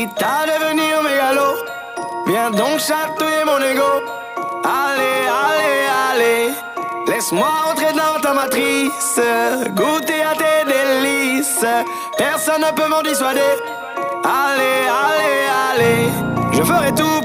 quitte à devenir mégalo. Viens donc chatouiller mon ego. Allez, allez, allez, laisse-moi entrer dans ta matrice, goûter à tes délices. Personne ne peut m'en dissuader. Allez, allez, allez, je ferai tout